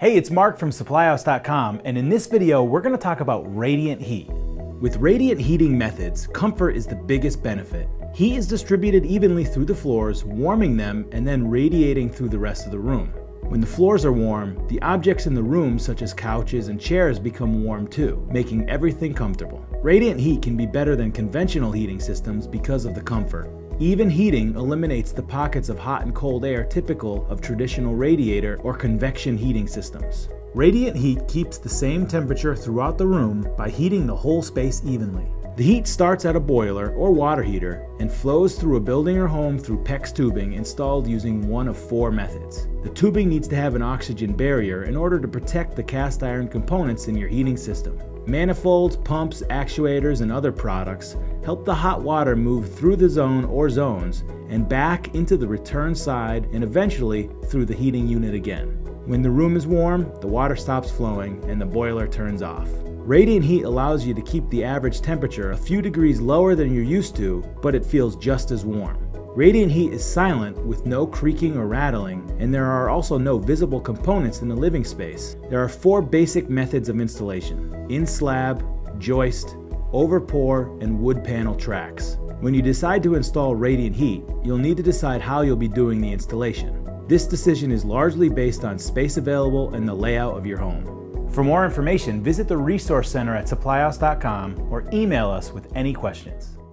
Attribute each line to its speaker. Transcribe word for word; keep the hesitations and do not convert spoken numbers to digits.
Speaker 1: Hey, it's Mark from supply house dot com, and in this video we're going to talk about radiant heat. With radiant heating methods, comfort is the biggest benefit. Heat is distributed evenly through the floors, warming them and then radiating through the rest of the room. When the floors are warm, the objects in the room such as couches and chairs become warm too, making everything comfortable. Radiant heat can be better than conventional heating systems because of the comfort. Even heating eliminates the pockets of hot and cold air typical of traditional radiator or convection heating systems. Radiant heat keeps the same temperature throughout the room by heating the whole space evenly. The heat starts at a boiler or water heater and flows through a building or home through PEX tubing installed using one of four methods. The tubing needs to have an oxygen barrier in order to protect the cast iron components in your heating system. Manifolds, pumps, actuators, and other products help the hot water move through the zone or zones and back into the return side and eventually through the heating unit again. When the room is warm, the water stops flowing and the boiler turns off. Radiant heat allows you to keep the average temperature a few degrees lower than you're used to, but it feels just as warm. Radiant heat is silent with no creaking or rattling, and there are also no visible components in the living space. There are four basic methods of installation: in-slab, joist, over-pour, and wood panel tracks. When you decide to install radiant heat, you'll need to decide how you'll be doing the installation. This decision is largely based on space available and the layout of your home. For more information, visit the Resource Center at supply house dot com or email us with any questions.